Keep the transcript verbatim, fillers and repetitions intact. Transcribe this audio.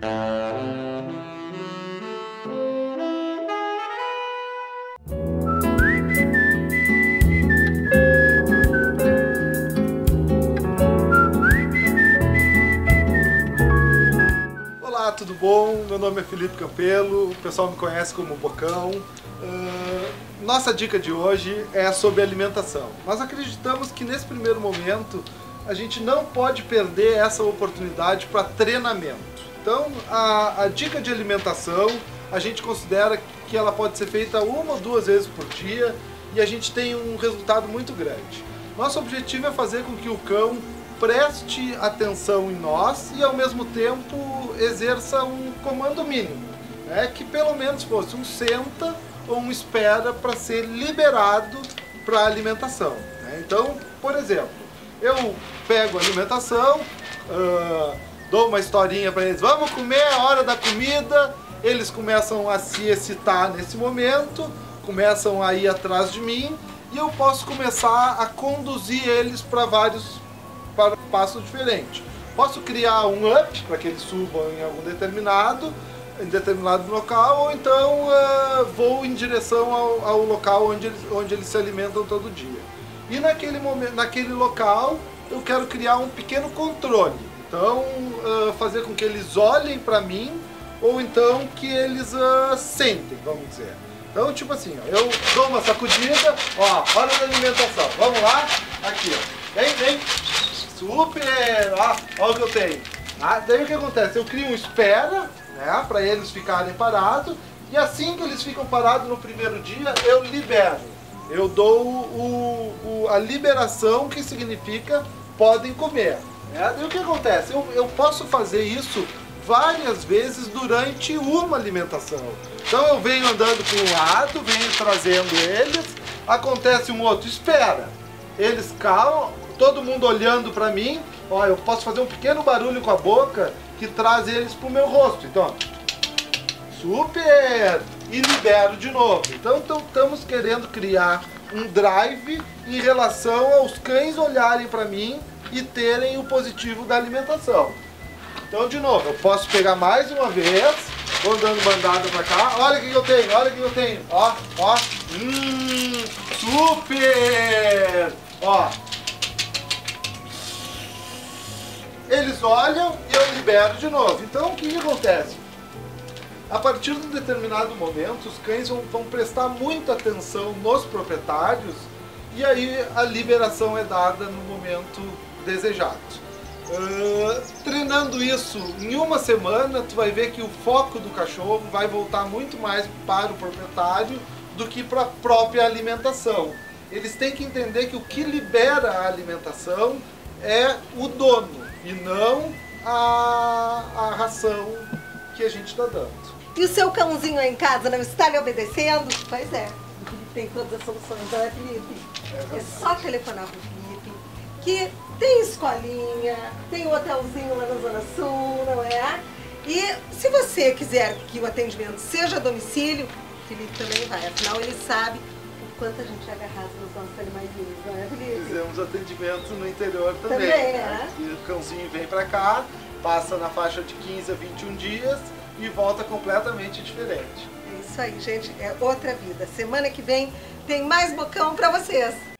Olá, tudo bom? Meu nome é Felipe Campelo, o pessoal me conhece como Bocão. Uh, nossa dica de hoje é sobre alimentação. Nós acreditamos que nesse primeiro momento a gente não pode perder essa oportunidade para treinamento. Então a, a dica de alimentação a gente considera que ela pode ser feita uma ou duas vezes por dia e a gente tem um resultado muito grande. Nosso objetivo é fazer com que o cão preste atenção em nós e ao mesmo tempo exerça um comando mínimo, né? Que pelo menos fosse um senta ou um espera para ser liberado para a alimentação, né? Então, por exemplo, eu pego a alimentação, uh, dou uma historinha para eles, vamos comer, é hora da comida, eles começam a se excitar nesse momento, começam a ir atrás de mim e eu posso começar a conduzir eles para vários para passos diferentes. Posso criar um up para que eles subam em algum determinado, em determinado local, ou então uh, vou em direção ao, ao local onde eles, onde eles se alimentam todo dia. E naquele momento, naquele local, eu quero criar um pequeno controle. Então, uh, fazer com que eles olhem para mim, ou então que eles uh, sentem, vamos dizer. Então, tipo assim, ó, eu dou uma sacudida, ó, hora da alimentação. Vamos lá, aqui, ó. Vem, vem. Super! Ah, olha o que eu tenho. Ah, daí o que acontece? Eu crio um espera, né, para eles ficarem parados, e assim que eles ficam parados no primeiro dia, eu libero. Eu dou o, o, a liberação, que significa podem comer. Né? E o que acontece? Eu, eu posso fazer isso várias vezes durante uma alimentação. Então eu venho andando para um lado, venho trazendo eles, acontece um outro, espera. Eles calam, todo mundo olhando para mim, ó, eu posso fazer um pequeno barulho com a boca que traz eles pro meu rosto. Então, super! E libero de novo. Então, estamos querendo criar um drive em relação aos cães olharem para mim e terem o positivo da alimentação. Então, de novo, eu posso pegar mais uma vez, vou dando bandada para cá. Olha o que eu tenho, olha o que eu tenho. Ó, ó. Hum, super! Ó. Eles olham e eu libero de novo. Então o que, que acontece? A partir de um determinado momento, os cães vão, vão prestar muita atenção nos proprietários e aí a liberação é dada no momento desejado. Uh, treinando isso em uma semana, tu vai ver que o foco do cachorro vai voltar muito mais para o proprietário do que para a própria alimentação. Eles têm que entender que o que libera a alimentação é o dono e não a, a ração que a gente está dando. E o seu cãozinho aí em casa não está lhe obedecendo? Pois é, o Felipe tem todas as soluções, não é, Felipe? É, é só telefonar para o Felipe, que tem escolinha, tem um hotelzinho lá na Zona Sul, não é? E se você quiser que o atendimento seja a domicílio, o Felipe também vai, afinal ele sabe quanto a gente é agarrado nos nossos animaizinhos, não é, Felipe? Fizemos atendimento no interior também. Também, né? é. E o cãozinho vem pra cá, passa na faixa de quinze a vinte e um dias e volta completamente diferente. É isso aí, gente. É outra vida. Semana que vem tem mais Bocão pra vocês.